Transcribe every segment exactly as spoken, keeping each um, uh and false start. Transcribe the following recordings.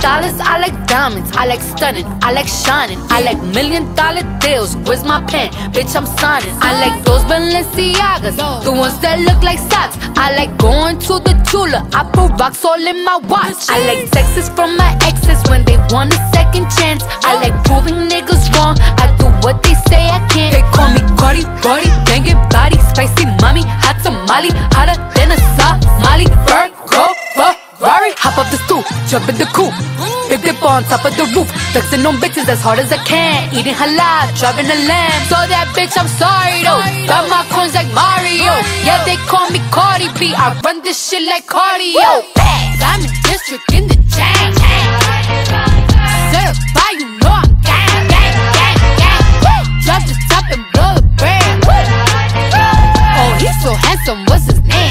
dollars, I like diamonds, I like stunning, I like shining, I like million dollar deals. Where's my pen? Bitch, I'm signing. I like those Balenciagas, the ones that look like socks. I like going to the Tula, I put rocks all in my watch. I like texts from my exes when they want a second chance. I like proving niggas wrong, I do what they say I can't. They call me Cardi Bardi, banging body, spicy mommy, hot tamale, hotter than a Somali. Ferrari, hop up the stoop, jump in the coupe, big dip on top of the roof, flexing on bitches as hard as I can, eating halal, driving a lamb. So that bitch, I'm sorry though, got my coins like Mario. Yeah, they call me Cardi B, I run this shit like cardio. I'm in district in the chain, certified, you know I'm gang, gang, gang, gang. Drop the top and blow the brand. Oh, he's so handsome, what's his name?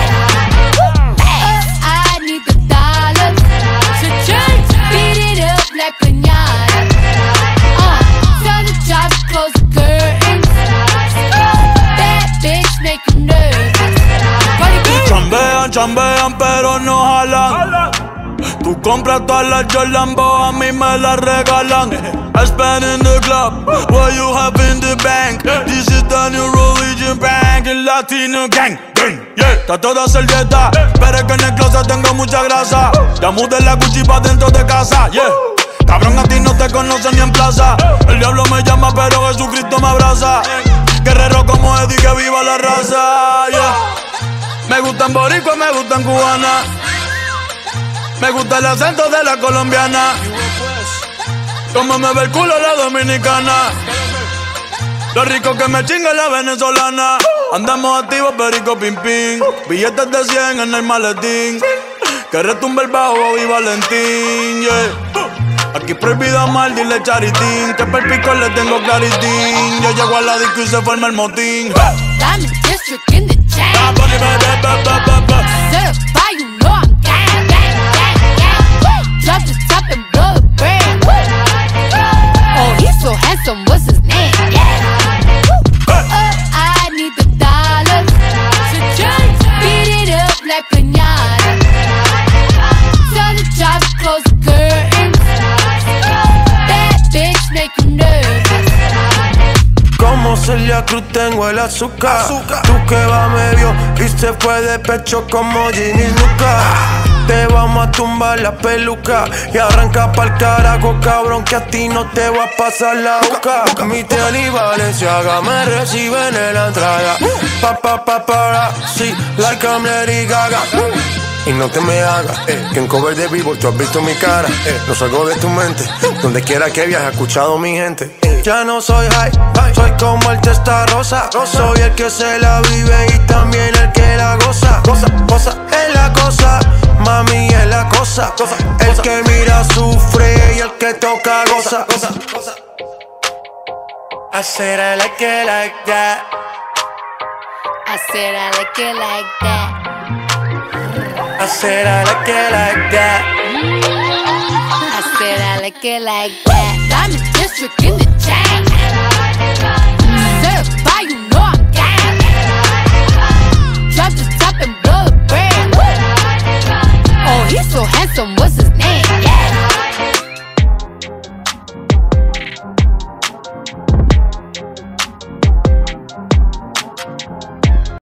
Like piñata, uh, tell the job to close the curtains. Bad bitch make you nervous. Chambean, chambean, pero no jalan. Tú compras todas las Jordan, a mí me las regalan. I spend in the club, what you have in the bank. This is the new religion bank, el Latino gang, gang, yeah. Está toda servieta, pero es que en el closet tengo mucha grasa. Ya mudé la Gucci pa' dentro de casa, yeah. Cabrón, a ti no te conocen ni en plaza. El diablo me llama, pero Jesucristo me abraza. Guerrero como Eddie, que viva la raza, yeah. Me gustan boricua, me gustan cubana. Me gusta el acento de la colombiana. Como me ve el culo la dominicana. Lo rico que me chinga la venezolana. Andamos activos, perico, pim, pim. Billetes de cien en el maletín. Que retumbe el bajo y Valentín, yeah. Aquí prohibido amar, dile charitín. Que per pico le tengo claritín. Yo llego a la disco y se forma el motín. I'm in district in the chain. Certified, you know I'm gang, gang, gang, gang. Drop the top and blow the brand. Oh, he's so handsome, what's his name? Oh, I need the dollars. Beat it up like piñata. Tell the job to close the curtains. Make you nervous. Como Celia Cruz tengo el azúcar, azúcar. Tú que va medio y se fue de pecho como Ginny Luca. Te vamos a tumbar la peluca y arranca pa'l carajo, cabrón, que a ti no te va a pasar la boca. Mi tele y Balenciaga me reciben en la entrada. Pa pa pa para, sí, like I'm Lady Gaga. Y no te me hagas, eh, que en cover de vivo tú has visto mi cara, eh, no salgo de tu mente, donde quiera que viajes, he escuchado mi gente. Ya no soy high, soy como el testarosa, soy el que se la vive y también el que la goza. Goza, goza, es la cosa, mami es la cosa, el que mira sufre y el que toca goza. I said I like it like that. I said I like it like that. I said I like it like that. I said I like it like that. I'm in district in the chain. Certified, you know I'm gang. Drop the top and blow the brand. Oh, he's so handsome, what's his name?